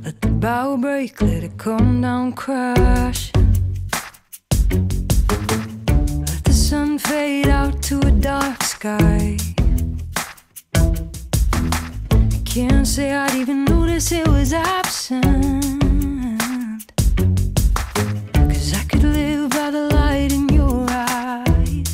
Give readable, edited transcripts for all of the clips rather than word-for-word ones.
Let the bow break, let it come down, crash. Let the sun fade out to a dark sky. I can't say I'd even notice it was absent, 'cause I could live by the light in your eyes.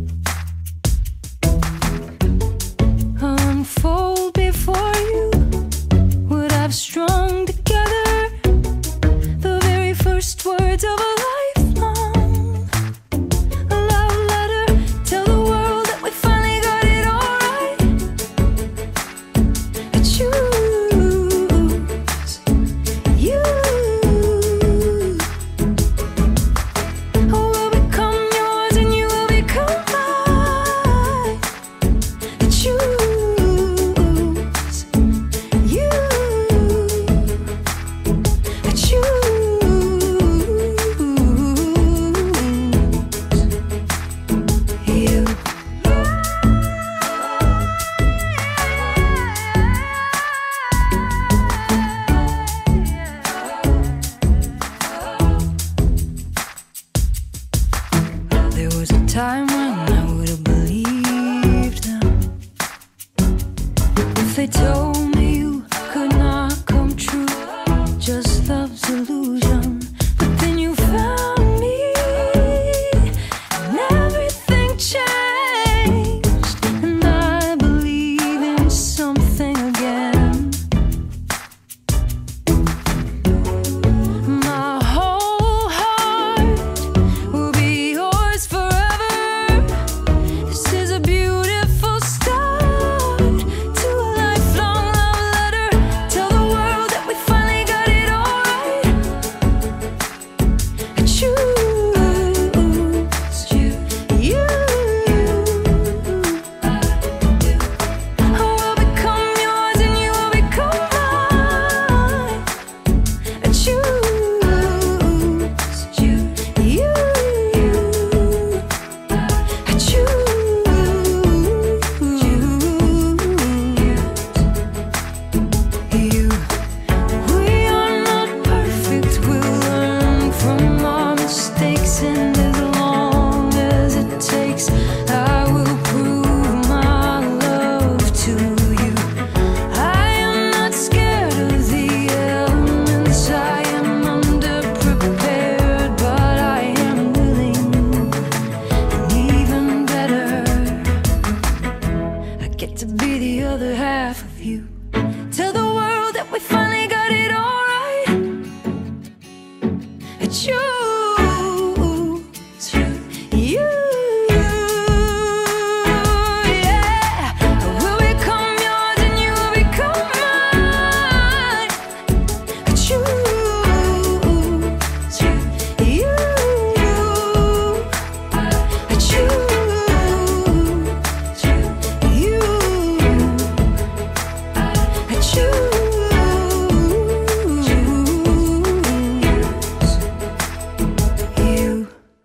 I'll unfold before you what I've strung together, the very first words of a lifelong, a love letter. Tell the world that we finally got it all right. I choose you. I will become yours and you will become mine. I choose you. I There was a time when I would have believed them if they told me you could not come true, just love's illusion. But then you found me and everything changed, and I believe in something again. My whole heart will be yours forever. This is a beautiful start to a lifelong love letter. Tell the world that we finally got it all right. I choose you. I will become yours and you will become mine. I choose you. I choose you. We are not perfect, we'll learn from our mistakes, and as long as it takes, I will prove my love to you. I am not scared of the elements, I am underprepared, but I am willing, and even better, I get to be the other half of you. Tell the world that we finally got it all right. I choose you. Yeah, I will become yours and you will become mine. I choose you. I choose you. I choose you.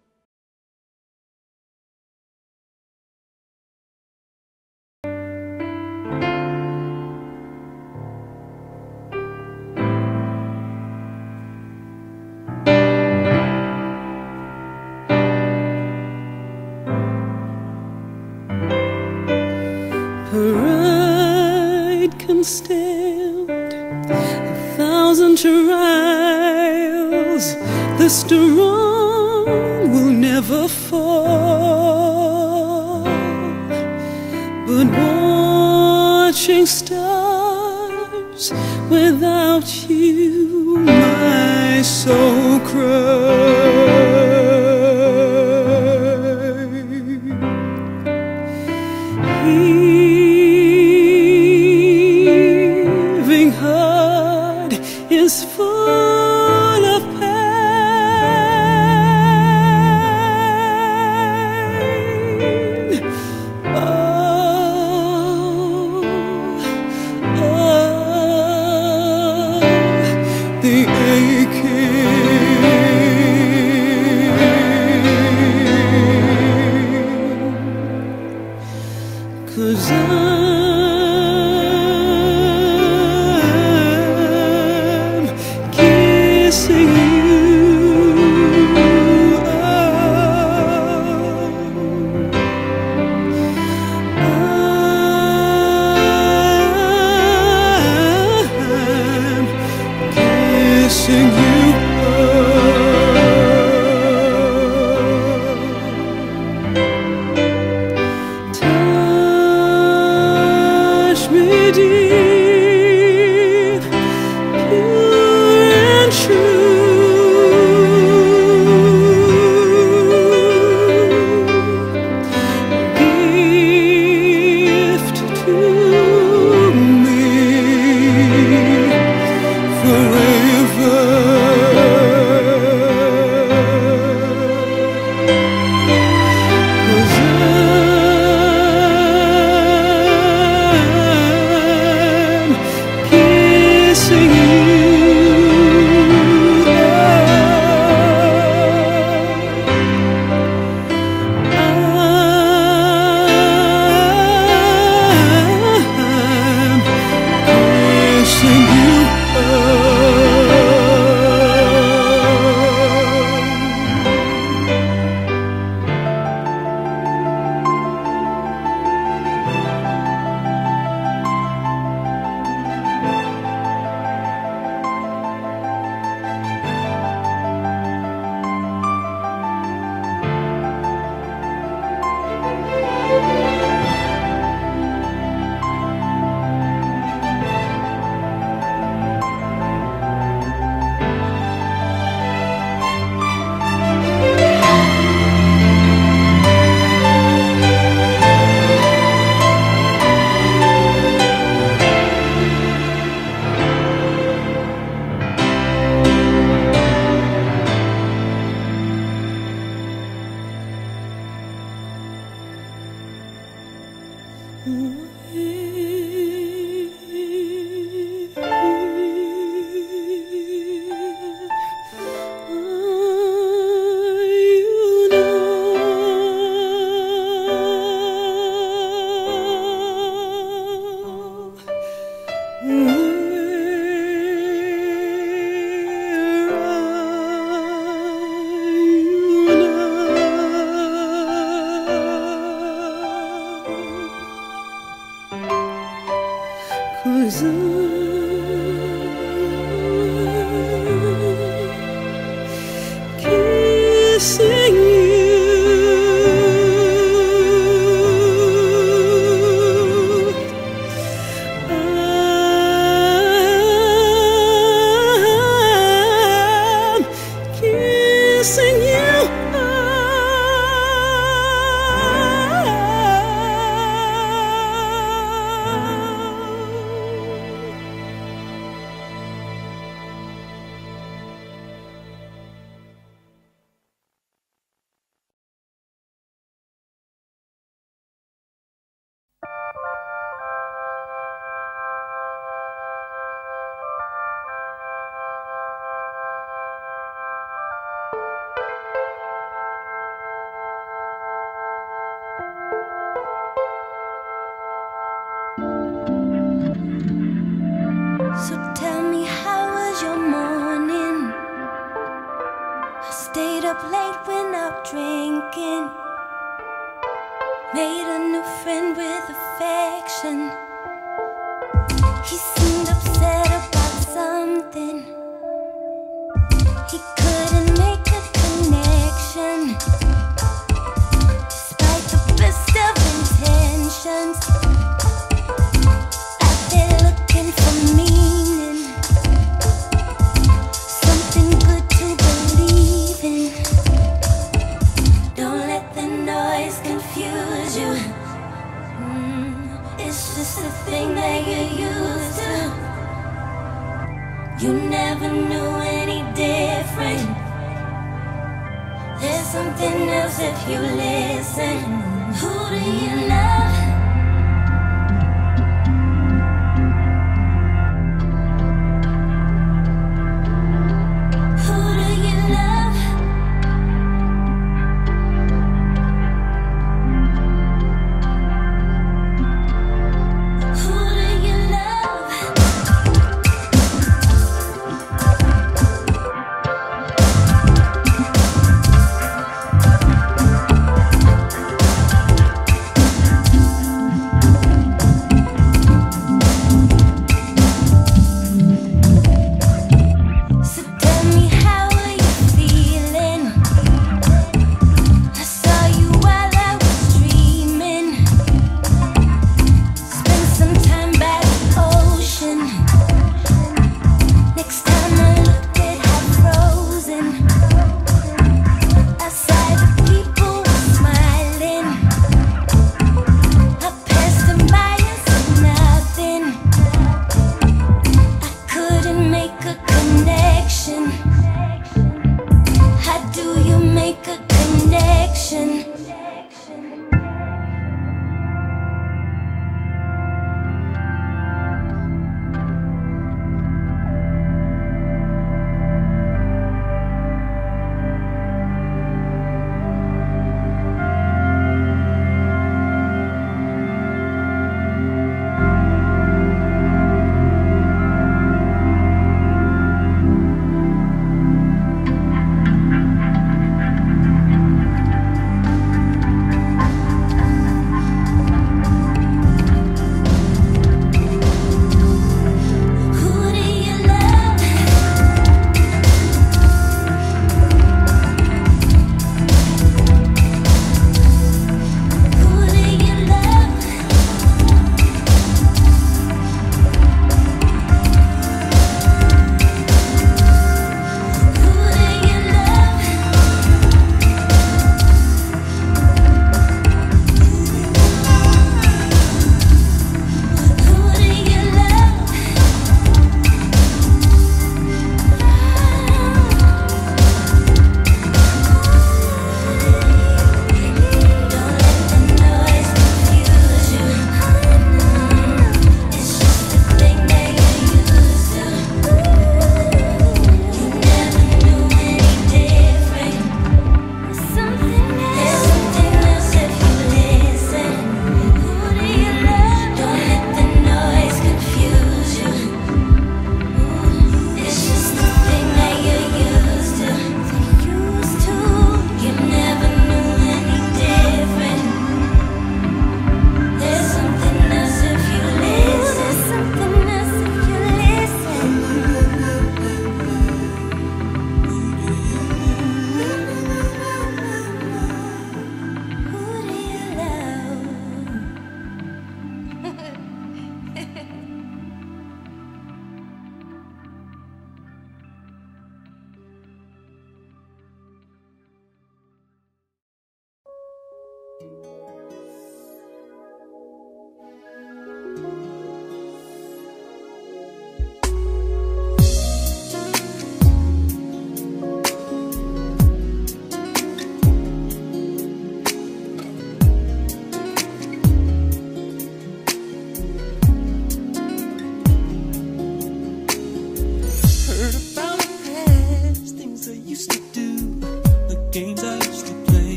Pride can stand 1,000 trials. The strong will never fall. But watching stars without you, my soul cries. Heaving heart is full of pain. The aching, 'cause I'm So tell me, how was your morning? I stayed up late, went out drinking, made a new friend with affection. He seemed upset about something. He couldn't make a connection, despite the best of intentions. Out there looking for meaning, something good to believe in. Don't let the noise confuse you. It's just a thing that you're used to. You never knew any different. There's something else if you listen. Who do you love? Who do you love? Who do you love?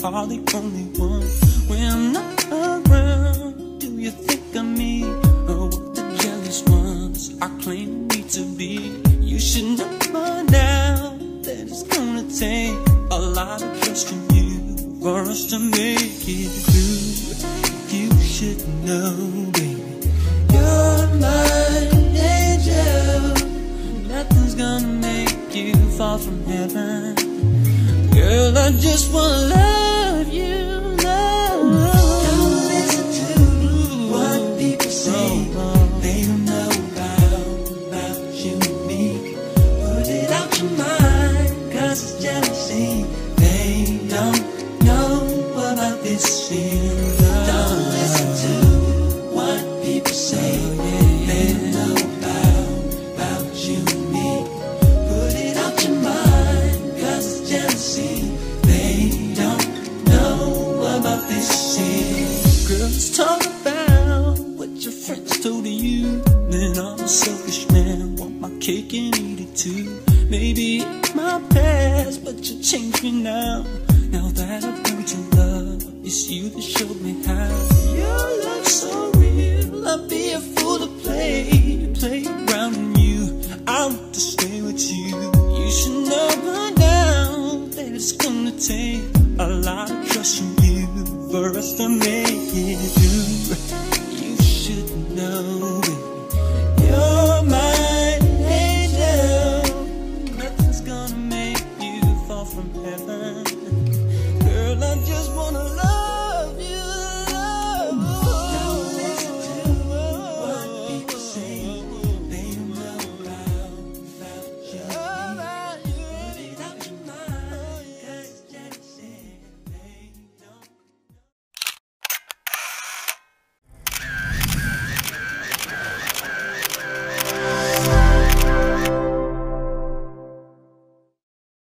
are the only one. When I'm not around, do you think of me? Or what the jealous ones are claiming me to be? You should know by now that it's gonna take a lot of trust in you for us to make it through. You should know, baby, you're my angel. Nothing's gonna make you fall from heaven. Girl, I just wanna love you, love. Don't listen to what people say. They don't know about you and me. Put it out your mind, cause it's jealousy. They don't know about this feeling. Don't listen to what people say. They don't know about you and me. Put it out your mind, cause it's jealousy. They don't know about this feeling. Girls, talk about what your friends told you. Then I'm a selfish man, want my cake and eat it too. Maybe it's my past, but you changed me now. Now that I've learned to love, it's you that showed me how. Your love's so real, I'd be a fool to play around in you. I want to stay with you. You should know by now that it's gonna take a lot of trust from you for us to make it through. You should know, baby, you're my angel. Nothing's gonna make you fall from heaven. Girl, I just wanna love you, love. Don't listen to what people say. They don't know about you.